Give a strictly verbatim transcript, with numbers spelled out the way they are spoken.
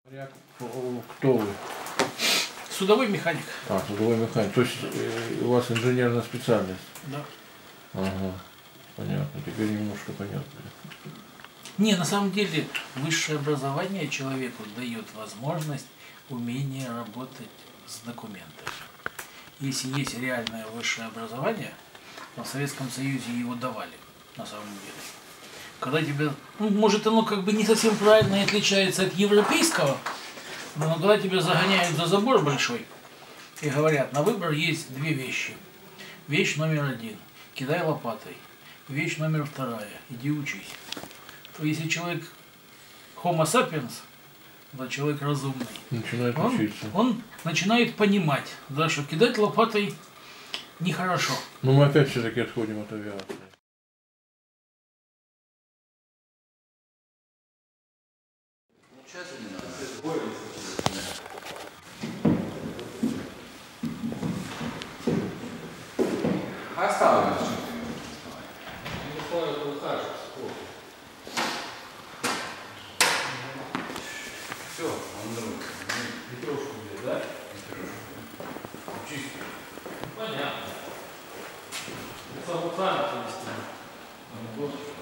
Кто вы? Судовой механик. А, судовой механик. То есть э, у вас инженерная специальность? Да. Ага, понятно. Теперь немножко понятно. Не, на самом деле высшее образование человеку дает возможность, умение работать с документами. Если есть реальное высшее образование, то в Советском Союзе его давали, на самом деле. Когда тебя, ну, может, оно как бы не совсем правильно и отличается от европейского, но когда тебя загоняют за забор большой и говорят, на выбор есть две вещи. Вещь номер один – кидай лопатой. Вещь номер вторая – иди учись. То если человек homo sapiens, да, человек разумный, начинает он, учиться. Он начинает понимать, да, что кидать лопатой нехорошо. Но мы опять все-таки отходим от авиации. Оставим. Все, он другой. Петрушку где, да? Петрушку. Чистую. Понятно. Это вот